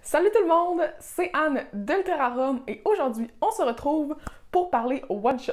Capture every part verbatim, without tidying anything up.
Salut tout le monde, c'est Anne de Littérarum et aujourd'hui on se retrouve pour parler one-shot.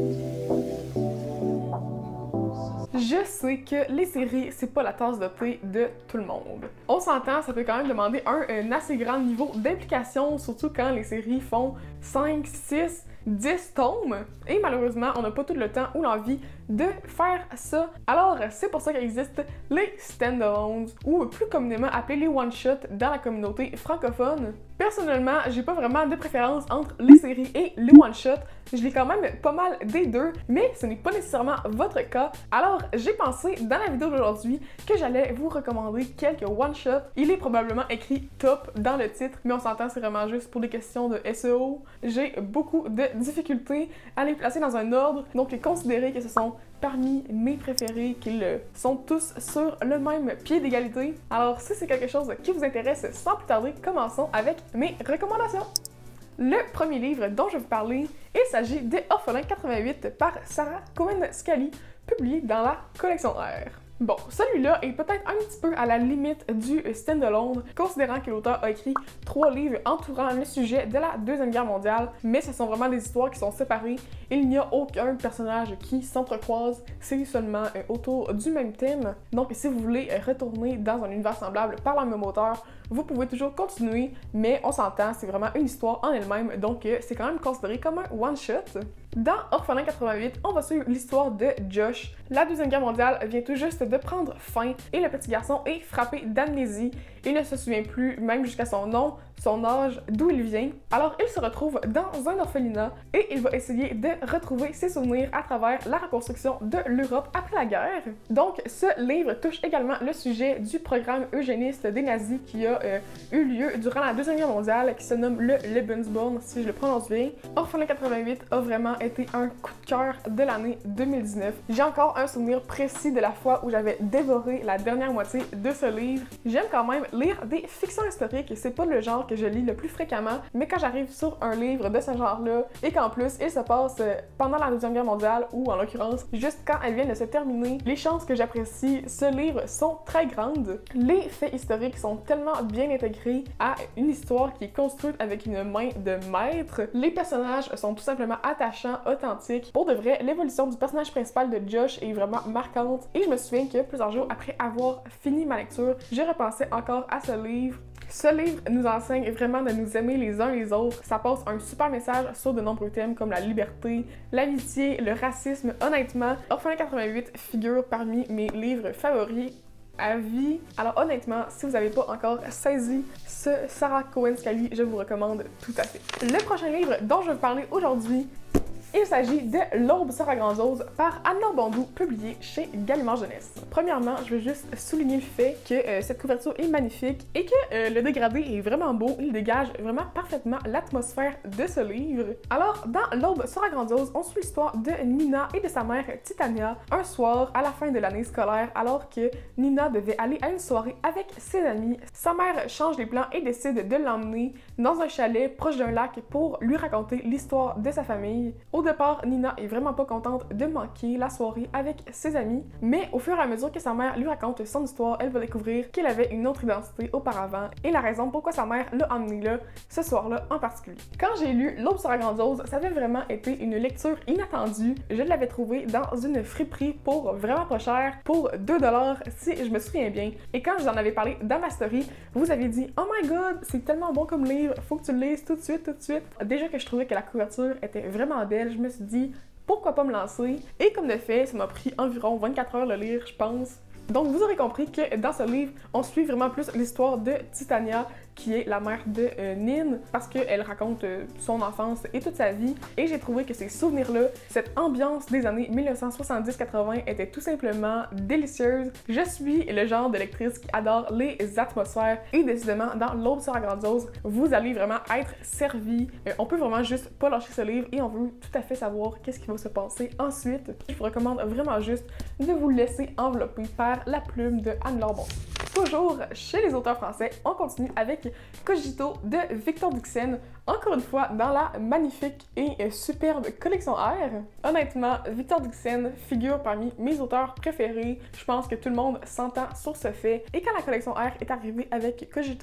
Je sais que les séries, c'est pas la tasse de thé de tout le monde. On s'entend, ça peut quand même demander un, un assez grand niveau d'implication, surtout quand les séries font cinq, six, dix tomes. Et malheureusement, on n'a pas tout le temps ou l'envie de faire ça. Alors, c'est pour ça qu'existent les stand-alones, ou plus communément appelés les one-shots dans la communauté francophone. Personnellement, j'ai pas vraiment de préférence entre les séries et les one-shots. Je lis quand même pas mal des deux, mais ce n'est pas nécessairement votre cas. Alors, j'ai pensé dans la vidéo d'aujourd'hui que j'allais vous recommander quelques one-shots. Il est probablement écrit top dans le titre, mais on s'entend, c'est vraiment juste pour des questions de S E O. J'ai beaucoup de difficultés à les placer dans un ordre, donc considérez que ce sont parmi mes préférés, qu'ils sont tous sur le même pied d'égalité. Alors, si c'est quelque chose qui vous intéresse, sans plus tarder, commençons avec mes recommandations. Le premier livre dont je vais vous parler, il s'agit de Orphelin quatre-vingt-huit par Sarah Cohen-Scalie, publié dans la collection R. Bon, celui-là est peut-être un petit peu à la limite du stand-alone, considérant que l'auteur a écrit trois livres entourant le sujet de la Deuxième Guerre mondiale, mais ce sont vraiment des histoires qui sont séparées. Il n'y a aucun personnage qui s'entrecroise, c'est seulement euh, autour du même thème. Donc, si vous voulez retourner dans un univers semblable par la même auteur, vous pouvez toujours continuer, mais on s'entend, c'est vraiment une histoire en elle-même, donc euh, c'est quand même considéré comme un one-shot. Dans Orphelin quatre-vingt-huit, on va suivre l'histoire de Josh. La Deuxième Guerre mondiale vient tout juste de prendre fin et le petit garçon est frappé d'amnésie. Il ne se souvient plus, même jusqu'à son nom, son âge, d'où il vient. Alors il se retrouve dans un orphelinat et il va essayer de retrouver ses souvenirs à travers la reconstruction de l'Europe après la guerre. Donc ce livre touche également le sujet du programme eugéniste des nazis qui a euh, eu lieu durant la Deuxième Guerre mondiale, qui se nomme le Lebensborn, si je le prononce bien. Orphelin quatre-vingt-huit a vraiment été un coup de cœur de l'année deux mille dix-neuf. J'ai encore un souvenir précis de la fois où j'avais dévoré la dernière moitié de ce livre. J'aime quand même lire des fictions historiques, c'est pas le genre que je lis le plus fréquemment, mais quand j'arrive sur un livre de ce genre-là, et qu'en plus il se passe pendant la Deuxième Guerre mondiale, ou en l'occurrence, juste quand elle vient de se terminer, les chances que j'apprécie ce livre sont très grandes. Les faits historiques sont tellement bien intégrés à une histoire qui est construite avec une main de maître. Les personnages sont tout simplement attachants, authentiques. Pour de vrai, l'évolution du personnage principal de Josh est vraiment marquante, et je me souviens que plusieurs jours après avoir fini ma lecture, j'ai repensé encore à ce livre. Ce livre nous enseigne vraiment de nous aimer les uns les autres. Ça passe un super message sur de nombreux thèmes comme la liberté, l'amitié, le racisme. Honnêtement, Orphelin quatre-vingt-huit figure parmi mes livres favoris à vie. Alors honnêtement, si vous n'avez pas encore saisi ce Sarah Cohen-Scalie, je vous recommande tout à fait. Le prochain livre dont je vais vous parler aujourd'hui, il s'agit de L'Aube sera grandiose par Anne-Laure Bondou, publié chez Gallimard Jeunesse. Premièrement, je veux juste souligner le fait que euh, cette couverture est magnifique et que euh, le dégradé est vraiment beau. Il dégage vraiment parfaitement l'atmosphère de ce livre. Alors, dans L'Aube sera grandiose, on suit l'histoire de Nina et de sa mère Titania un soir à la fin de l'année scolaire, alors que Nina devait aller à une soirée avec ses amis. Sa mère change les plans et décide de l'emmener dans un chalet proche d'un lac pour lui raconter l'histoire de sa famille. Au départ, Nina est vraiment pas contente de manquer la soirée avec ses amis, mais au fur et à mesure que sa mère lui raconte son histoire, elle va découvrir qu'elle avait une autre identité auparavant et la raison pourquoi sa mère l'a emmenée là, ce soir-là en particulier. Quand j'ai lu L'Aube sera grandiose, ça avait vraiment été une lecture inattendue. Je l'avais trouvé dans une friperie pour vraiment pas cher, pour deux dollars si je me souviens bien. Et quand je vous en avais parlé dans ma story, vous avez dit « Oh my god, c'est tellement bon comme livre, faut que tu le lises tout de suite, tout de suite. » Déjà que je trouvais que la couverture était vraiment belle, je me suis dit pourquoi pas me lancer, et comme de fait, ça m'a pris environ vingt-quatre heures le lire, je pense. Donc vous aurez compris que dans ce livre, on suit vraiment plus l'histoire de Titania, qui est la mère de euh, Nin, parce qu'elle raconte euh, son enfance et toute sa vie, et j'ai trouvé que ces souvenirs-là, cette ambiance des années mille neuf cent soixante-dix quatre-vingt était tout simplement délicieuse. Je suis le genre de lectrice qui adore les atmosphères, et décidément, dans L'Aube sera grandiose, vous allez vraiment être servi. Euh, on peut vraiment juste pas lâcher ce livre, et on veut tout à fait savoir qu'est-ce qui va se passer ensuite. Je vous recommande vraiment juste de vous laisser envelopper par la plume de Anne-Laure Bondou. Toujours chez les auteurs français, on continue avec Cogito de Victor Dixen, encore une fois dans la magnifique et superbe collection R. Honnêtement, Victor Dixen figure parmi mes auteurs préférés. Je pense que tout le monde s'entend sur ce fait. Et quand la collection R est arrivée avec Cogito,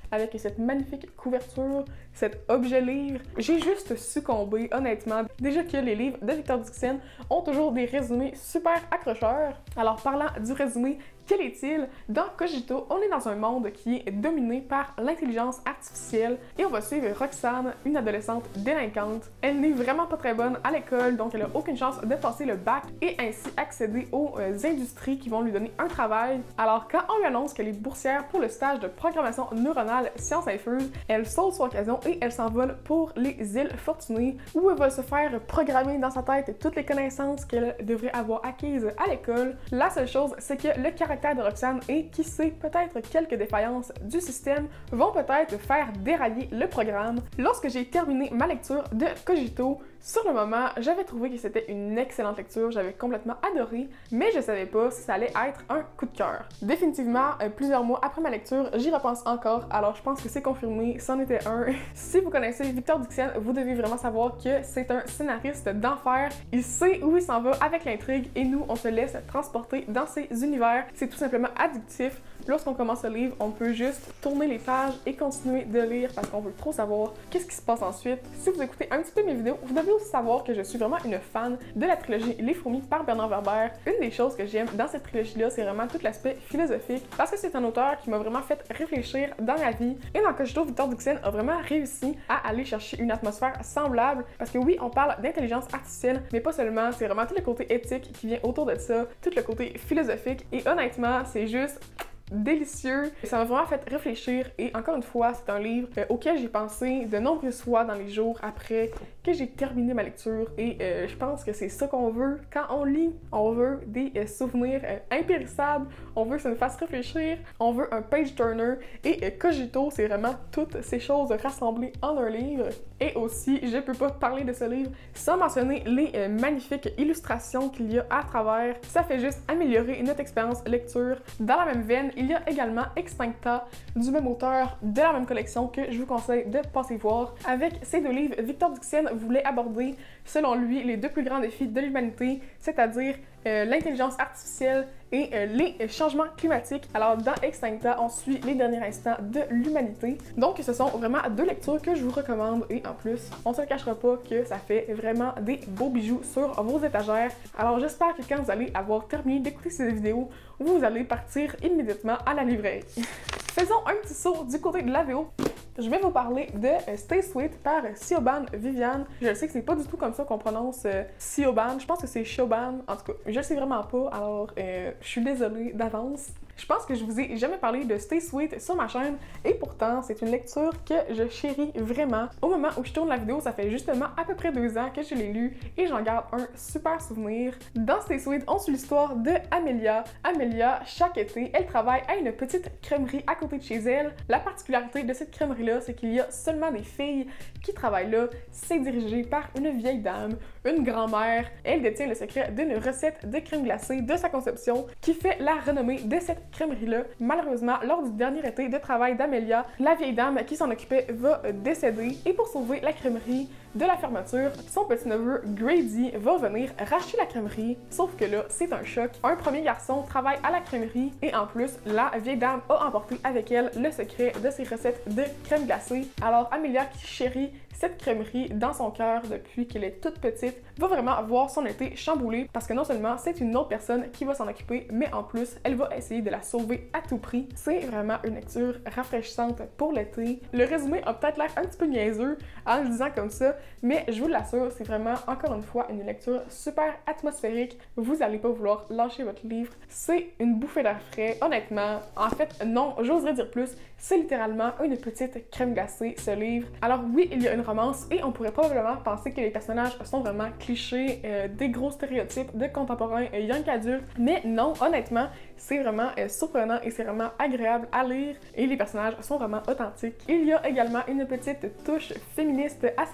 avec cette magnifique couverture, cet objet livre. J'ai juste succombé, honnêtement. Déjà que les livres de Victor Dixon ont toujours des résumés super accrocheurs. Alors parlant du résumé, quel est-il? Dans Cogito, on est dans un monde qui est dominé par l'intelligence artificielle et on va suivre Roxane, une adolescente délinquante. Elle n'est vraiment pas très bonne à l'école, donc elle a aucune chance de passer le bac et ainsi accéder aux euh, industries qui vont lui donner un travail. Alors quand on lui annonce qu'elle est boursière pour le stage de programmation neuronale sciences infuse, elle saute sur l'occasion et elle s'envole pour les îles Fortunées où elle va se faire programmer dans sa tête toutes les connaissances qu'elle devrait avoir acquises à l'école. La seule chose, c'est que le caractère de Roxane et qui sait, peut-être quelques défaillances du système vont peut-être faire dérailler le programme. Lorsque j'ai terminé ma lecture de Cogito, sur le moment, j'avais trouvé que c'était une excellente lecture, j'avais complètement adoré, mais je savais pas si ça allait être un coup de cœur. Définitivement, euh, plusieurs mois après ma lecture, j'y repense encore, alors je pense que c'est confirmé, c'en était un. Si vous connaissez Victor Dixon, vous devez vraiment savoir que c'est un scénariste d'enfer. Il sait où il s'en va avec l'intrigue et nous, on se laisse transporter dans ses univers. C'est tout simplement addictif. Lorsqu'on commence le livre, on peut juste tourner les pages et continuer de lire parce qu'on veut trop savoir qu'est-ce qui se passe ensuite. Si vous écoutez un petit peu mes vidéos, vous devez aussi savoir que je suis vraiment une fan de la trilogie Les Fourmis par Bernard Werber. Une des choses que j'aime dans cette trilogie-là, c'est vraiment tout l'aspect philosophique parce que c'est un auteur qui m'a vraiment fait réfléchir dans ma vie. Et dans Cogito, Victor Dixon a vraiment réussi à aller chercher une atmosphère semblable parce que oui, on parle d'intelligence artificielle, mais pas seulement, c'est vraiment tout le côté éthique qui vient autour de ça, tout le côté philosophique et honnêtement, c'est juste délicieux. Ça m'a vraiment fait réfléchir et encore une fois, c'est un livre euh, auquel j'ai pensé de nombreuses fois dans les jours après que j'ai terminé ma lecture et euh, je pense que c'est ça qu'on veut quand on lit. On veut des euh, souvenirs euh, impérissables, on veut que ça nous fasse réfléchir, on veut un page turner et euh, Cogito, c'est vraiment toutes ces choses rassemblées en un livre. Et aussi, je peux pas parler de ce livre sans mentionner les euh, magnifiques illustrations qu'il y a à travers. Ça fait juste améliorer notre expérience lecture. Dans la même veine, il y a également Extincta, du même auteur, de la même collection que je vous conseille de passer voir. Avec ces deux livres, Victor Dixon voulait aborder, selon lui, les deux plus grands défis de l'humanité, c'est-à-dire euh, l'intelligence artificielle et euh, les changements climatiques. Alors dans Extincta, on suit les derniers instants de l'humanité. Donc ce sont vraiment deux lectures que je vous recommande et en plus, on se le cachera pas que ça fait vraiment des beaux bijoux sur vos étagères. Alors j'espère que quand vous allez avoir terminé d'écouter ces vidéos, vous allez partir immédiatement à la librairie. Faisons un petit saut du côté de l'A V O. Je vais vous parler de euh, Stay Sweet par Siobhan Vivian. Je sais que c'est pas du tout comme ça qu'on prononce euh, Siobhan. Je pense que c'est Siobhan. En tout cas, je le sais vraiment pas. Alors, euh, je suis désolée d'avance. Je pense que je vous ai jamais parlé de Stay Sweet sur ma chaîne et pourtant c'est une lecture que je chéris vraiment. Au moment où je tourne la vidéo, ça fait justement à peu près deux ans que je l'ai lu et j'en garde un super souvenir. Dans Stay Sweet, on suit l'histoire de Amelia. Amelia, chaque été, elle travaille à une petite crèmerie à côté de chez elle. La particularité de cette crèmerie-là, c'est qu'il y a seulement des filles qui travaillent là. C'est dirigé par une vieille dame, une grand-mère. Elle détient le secret d'une recette de crème glacée de sa conception qui fait la renommée de cette crèmerie-là. Malheureusement, lors du dernier été de travail d'Amelia, la vieille dame qui s'en occupait va décéder et pour sauver la crèmerie de la fermeture, son petit-neveu Grady va venir racheter la crèmerie, sauf que là, c'est un choc. Un premier garçon travaille à la crèmerie et en plus, la vieille dame a emporté avec elle le secret de ses recettes de crème glacée. Alors Amelia, qui chérit cette crèmerie dans son cœur depuis qu'elle est toute petite, va vraiment voir son été chamboulé parce que non seulement c'est une autre personne qui va s'en occuper, mais en plus, elle va essayer de la sauver à tout prix. C'est vraiment une lecture rafraîchissante pour l'été. Le résumé a peut-être l'air un petit peu niaiseux en le disant comme ça, mais je vous l'assure, c'est vraiment encore une fois une lecture super atmosphérique. Vous allez pas vouloir lâcher votre livre. C'est une bouffée d'air frais. Honnêtement, en fait, non, j'oserais dire plus. C'est littéralement une petite crème glacée, ce livre. Alors oui, il y a une romance et on pourrait probablement penser que les personnages sont vraiment clichés, euh, des gros stéréotypes de contemporains euh, young adultes, mais non, honnêtement, c'est vraiment euh, surprenant et c'est vraiment agréable à lire et les personnages sont vraiment authentiques. Il y a également une petite touche féministe à cette histoire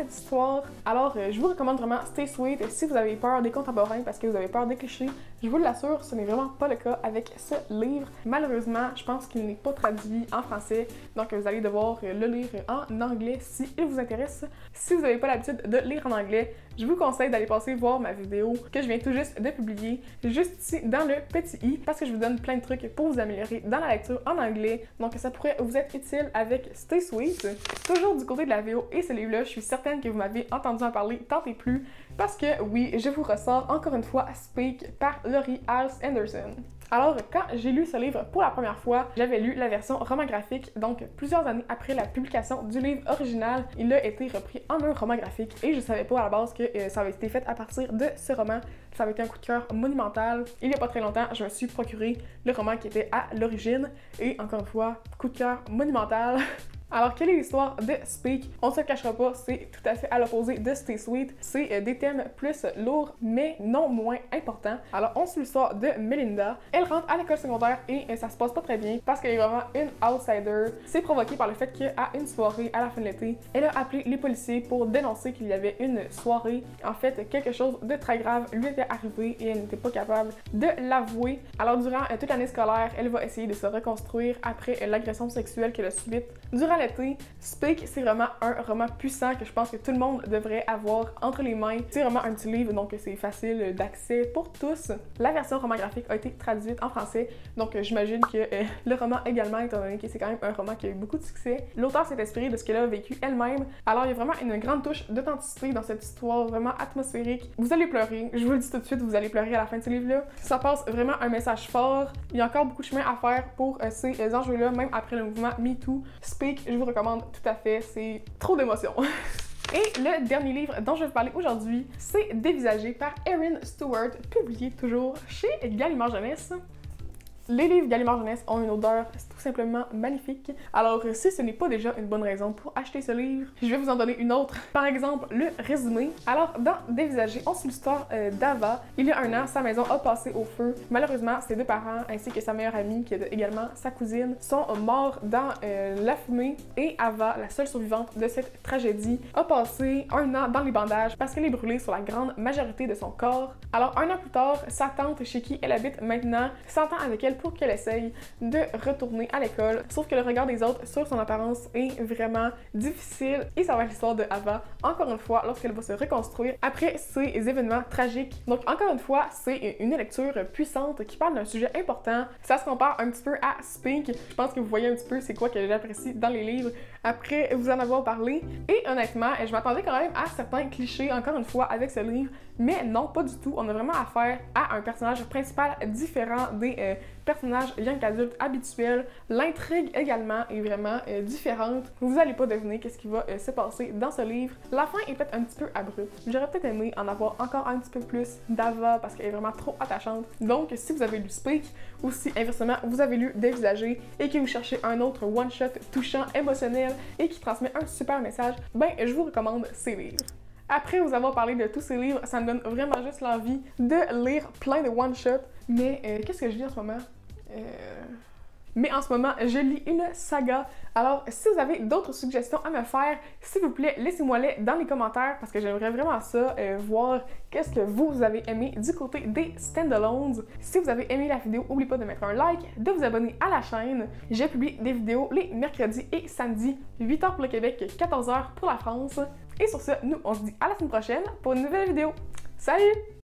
l'histoire. Alors, euh, je vous recommande vraiment Stay Sweet si vous avez peur des contemporains parce que vous avez peur des clichés. Je vous l'assure, ce n'est vraiment pas le cas avec ce livre. Malheureusement, je pense qu'il n'est pas traduit en français, donc vous allez devoir le lire en anglais si il vous intéresse. Si vous n'avez pas l'habitude de lire en anglais, je vous conseille d'aller passer voir ma vidéo que je viens tout juste de publier, juste ici dans le petit i, parce que je vous donne plein de trucs pour vous améliorer dans la lecture en anglais, donc ça pourrait vous être utile avec Stay Sweet. Toujours du côté de la V O et ce livre-là, je suis certaine que vous m'avez entendu en parler tant et plus, parce que oui, je vous ressors encore une fois Speak par Laurie Halse Anderson. Alors, quand j'ai lu ce livre pour la première fois, j'avais lu la version roman graphique, donc plusieurs années après la publication du livre original, il a été repris en un roman graphique et je savais pas à la base que euh, ça avait été fait à partir de ce roman. Ça avait été un coup de cœur monumental. Il y a pas très longtemps, je me suis procuré le roman qui était à l'origine et encore une fois, coup de cœur monumental. Alors, quelle est l'histoire de Speak? On ne se le cachera pas, c'est tout à fait à l'opposé de Stay Sweet. C'est euh, des thèmes plus lourds, mais non moins importants. Alors, on suit l'histoire de Melinda. Elle rentre à l'école secondaire et euh, ça se passe pas très bien parce qu'elle est vraiment une outsider. C'est provoqué par le fait qu'à une soirée à la fin de l'été, elle a appelé les policiers pour dénoncer qu'il y avait une soirée. En fait, quelque chose de très grave lui était arrivé et elle n'était pas capable de l'avouer. Alors, durant euh, toute l'année scolaire, elle va essayer de se reconstruire après euh, l'agression sexuelle qu'elle a subite. Durant l'été, Speak, c'est vraiment un roman puissant que je pense que tout le monde devrait avoir entre les mains. C'est vraiment un petit livre, donc c'est facile d'accès pour tous. La version roman graphique a été traduite en français, donc j'imagine que euh, le roman également, étant donné que c'est quand même un roman qui a eu beaucoup de succès. L'auteur s'est inspiré de ce qu'elle a vécu elle-même, alors il y a vraiment une grande touche d'authenticité dans cette histoire vraiment atmosphérique. Vous allez pleurer, je vous le dis tout de suite, vous allez pleurer à la fin de ce livre-là. Ça passe vraiment un message fort. Il y a encore beaucoup de chemin à faire pour euh, ces euh, enjeux-là, même après le mouvement MeToo. Speak, je vous recommande tout à fait, c'est trop d'émotions. Et le dernier livre dont je vais vous parler aujourd'hui, c'est Dévisagé par Erin Stewart, publié toujours chez Gallimard Jeunesse. Les livres Gallimard Jeunesse ont une odeur tout simplement magnifique. Alors, si ce n'est pas déjà une bonne raison pour acheter ce livre, je vais vous en donner une autre. Par exemple, le résumé. Alors, dans Dévisagé, on suit l'histoire euh, d'Ava. Il y a un an, sa maison a passé au feu. Malheureusement, ses deux parents, ainsi que sa meilleure amie, qui est également sa cousine, sont morts dans euh, la fumée. Et Ava, la seule survivante de cette tragédie, a passé un an dans les bandages parce qu'elle est brûlée sur la grande majorité de son corps. Alors, un an plus tard, sa tante, chez qui elle habite maintenant, s'entend avec elle pour qu'elle essaye de retourner à l'école. Sauf que le regard des autres sur son apparence est vraiment difficile et ça va être l'histoire de Ava, encore une fois, lorsqu'elle va se reconstruire après ces événements tragiques. Donc, encore une fois, c'est une lecture puissante qui parle d'un sujet important. Ça se compare un petit peu à Speak. Je pense que vous voyez un petit peu c'est quoi que j'apprécie dans les livres après vous en avoir parlé. Et honnêtement, je m'attendais quand même à certains clichés, encore une fois, avec ce livre, mais non, pas du tout. On a vraiment affaire à un personnage principal différent des euh, personnages young adultes habituels. L'intrigue également est vraiment euh, différente. Vous n'allez pas deviner qu'est-ce qui va euh, se passer dans ce livre. La fin est peut-être un petit peu abrupte. J'aurais peut-être aimé en avoir encore un petit peu plus d'Ava parce qu'elle est vraiment trop attachante. Donc, si vous avez lu Speak ou si inversement vous avez lu Dévisagé et que vous cherchez un autre one-shot touchant, émotionnel et qui transmet un super message, ben je vous recommande ces livres. Après vous avoir parlé de tous ces livres, ça me donne vraiment juste l'envie de lire plein de one-shots. Mais euh, qu'est-ce que je lis en ce moment? Euh... Mais en ce moment, je lis une saga. Alors, si vous avez d'autres suggestions à me faire, s'il vous plaît, laissez-moi-les dans les commentaires parce que j'aimerais vraiment ça, euh, voir qu'est-ce que vous avez aimé du côté des standalones. Si vous avez aimé la vidéo, n'oubliez pas de mettre un like, de vous abonner à la chaîne. Je publie des vidéos les mercredis et samedis, huit heures pour le Québec, quatorze heures pour la France. Et sur ce, nous, on se dit à la semaine prochaine pour une nouvelle vidéo. Salut!